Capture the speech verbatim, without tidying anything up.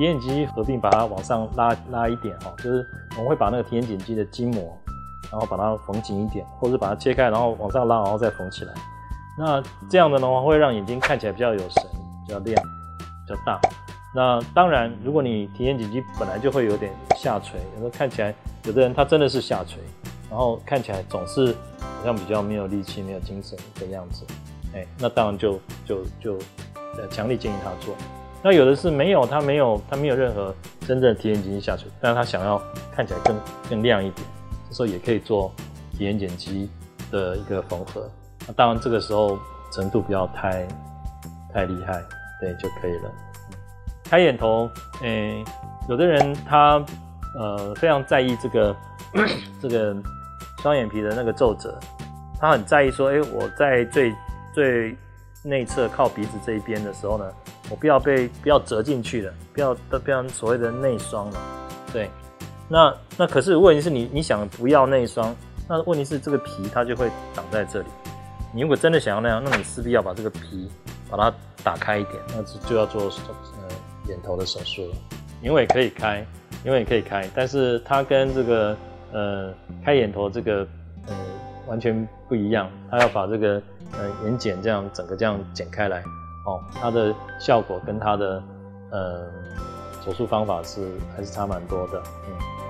提眼肌合并把它往上拉拉一点哦，就是我们会把那个提眼肌的筋膜，然后把它缝紧一点，或者是把它切开，然后往上拉，然后再缝起来。那这样的呢，会让眼睛看起来比较有神、比较亮、比较大。那当然，如果你提眼肌本来就会有点下垂，有时候看起来有的人他真的是下垂，然后看起来总是好像比较没有力气、没有精神的样子，哎，那当然就就就呃强力建议他做。那有的是没有，他没有他没有任何真正的提眼肌下垂，但是他想要看起来更更亮一点，这时候也可以做提眼肌的一个缝合。那当然这个时候程度不要太太厉害，对就可以了。开眼头，诶，有的人他呃非常在意这个这个双眼皮的那个皱褶，他很在意说，哎，我在最最内侧靠鼻子这一边的时候呢，我不要被不要折进去了，不要不要所谓的内双了，对。那那可是问题是你你想不要内双，那问题是这个皮它就会挡在这里。你如果真的想要那样，那你势必要把这个皮把它打开一点，那就要做呃眼头的手术了。眼尾可以开，眼尾可以开，但是它跟这个呃开眼头这个呃完全不一样，它要把这个呃眼睑这样整个这样剪开来哦，它的效果跟它的呃手术方法是还是差蛮多的，嗯。